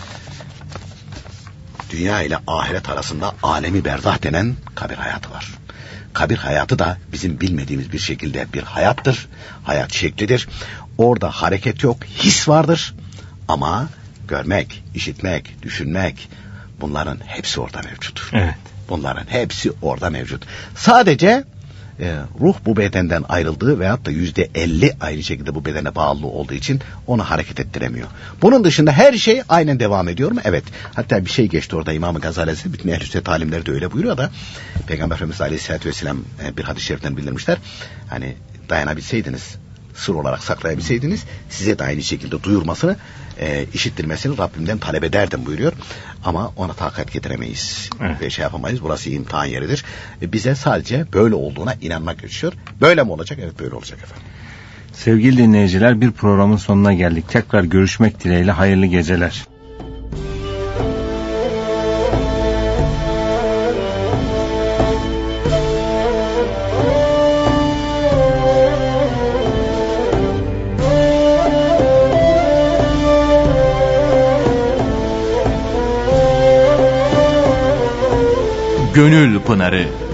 dünya ile ahiret arasında alemi berzah denen kabir hayatı var. Kabir hayatı da bizim bilmediğimiz bir şekilde bir hayattır. Hayat şeklidir. Orada hareket yok, his vardır. Ama görmek, işitmek, düşünmek, bunların hepsi orada mevcut. Evet. Bunların hepsi orada mevcut. Sadece e, ruh bu bedenden ayrıldığı veyahut da yüzde elli aynı şekilde bu bedene bağlı olduğu için onu hareket ettiremiyor. Bunun dışında her şey aynen devam ediyor mu? Evet. Hatta bir şey geçti orada İmam-ı Gazali Hazretleri, bütün ehl-i sünnet alimleri de öyle buyuruyor da, Peygamber Efendimiz Aleyhisselatü Vesselam e, bir hadis-i şeriften bildirmişler. Hani dayanabilseydiniz, sır olarak saklayabilseydiniz, size de aynı şekilde duyurmasını, e, işittirmesini Rabbimden talep ederdim buyuruyor. Ama ona takat getiremeyiz. Evet. Ve şey yapamayız. Burası imtihan yeridir. E, bize sadece böyle olduğuna inanmak düşüyor. Böyle mi olacak? Evet, böyle olacak efendim. Sevgili dinleyiciler, bir programın sonuna geldik. Tekrar görüşmek dileğiyle hayırlı geceler. Gönül Pınarı.